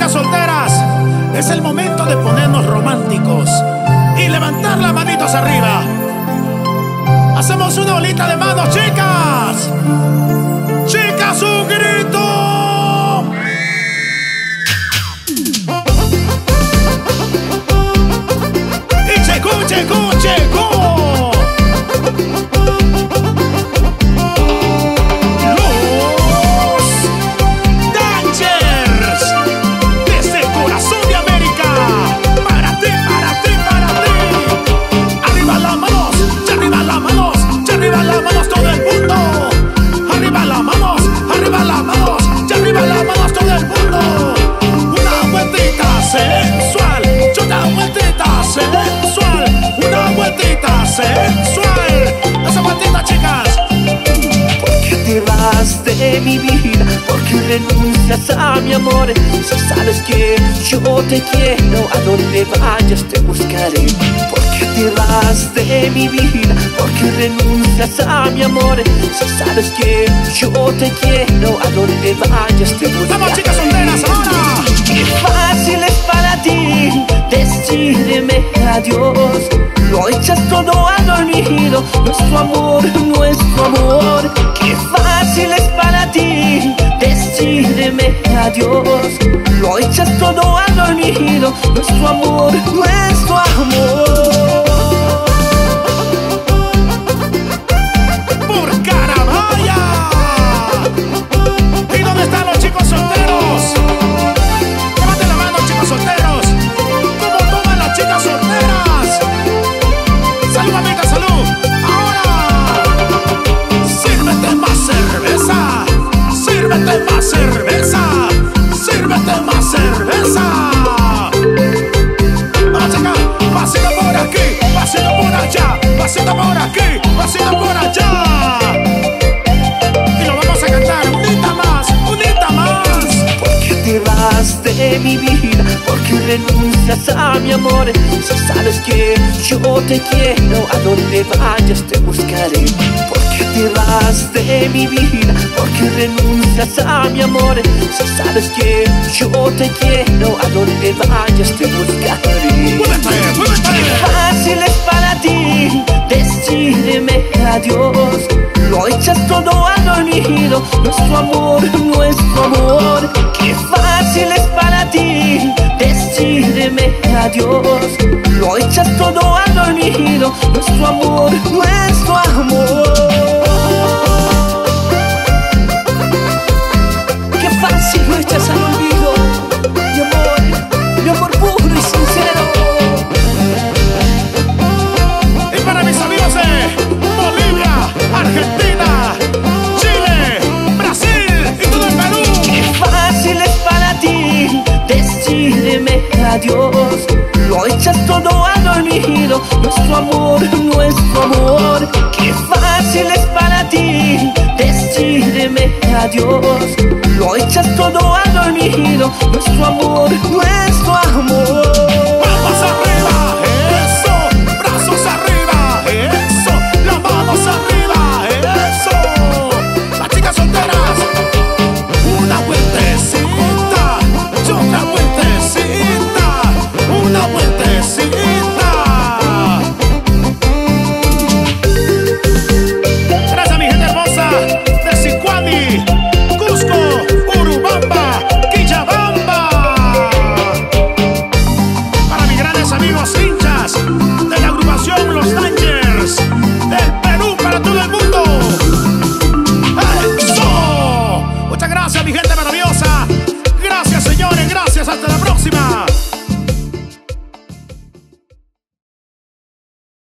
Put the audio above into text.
chicas solteras, es el momento de ponernos románticos y levantar las manitos arriba. Hacemos una olita de manos, chicas. Chicas, un grito. Y checu, checu, checu. Sensual, esa vueltita, chicas. ¿Por qué te vas de mi vida? ¿Por qué renuncias a mi amor? Si sabes que yo te quiero, a donde vayas te buscaré. ¿Por qué te vas de mi vida? ¿Por qué renuncias a mi amor? Si sabes que yo te quiero, a donde vayas te buscaré. ¡Vamos, chicas solteras, ahora! Qué fácil es para ti decirme adiós. Lo echas todo al olvido, nuestro amor, nuestro amor. Qué fácil es para ti decirme adiós. Lo echas todo al olvido, nuestro amor, nuestro amor. ¡Por Caravalla! ¿Y dónde están los chicos solteros? Levanten la mano, chicos solteros. ¿Cómo toman las chicas solteras? ¡Salud, amiga, salud! ¡Ahora! ¡Sírvete más cerveza! ¡Sírvete más cerveza! ¡Sírvete más cerveza! ¡Vamos acá! ¡Pasito por aquí! ¡Pasito por allá! ¡Pasito por aquí! ¡Pasito por allá! Y lo vamos a cantar. ¡Unita más! ¡Unita más! ¿Por qué te vas de mi vida? ¿Por qué renuncias a mi amor? Si sabes que yo te quiero, a donde vayas te buscaré. ¿Por qué te vas de mi vida? ¿Por qué renuncias a mi amor? Si sabes que yo te quiero, a donde vayas te buscaré. Qué fácil es para ti decirme adiós. Lo echas todo al olvido, nuestro amor, nuestro amor. Qué fácil es para ti decirme adiós. Lo echas todo al olvido, nuestro amor, nuestro amor. Qué fácil lo echas al olvido, mi amor puro y sincero. Y para mis amigos de Bolivia, Argentina, Chile, Brasil y todo el Perú. Qué fácil es para ti decirme adiós. Lo echas todo al olvido, nuestro amor, nuestro amor. Qué fácil es para ti decirme adiós. Lo echas todo al olvido, nuestro amor, nuestro amor. ¡Vamos arriba! ¡Eso! ¡Brazos arriba! ¡Eso! ¡Las manos arriba! ¡Eso! Las chicas solteras, una vueltecita y otra vueltecita, una vueltecita. Gracias a mi gente hermosa de Sicuani, Cusco, Urubamba, Quillabamba. Para mis grandes amigos hinchas de la agrupación Los Dangers del Perú, para todo el mundo. ¡Eso! Muchas gracias, mi gente maravillosa. Gracias, señores. Gracias. Hasta la próxima.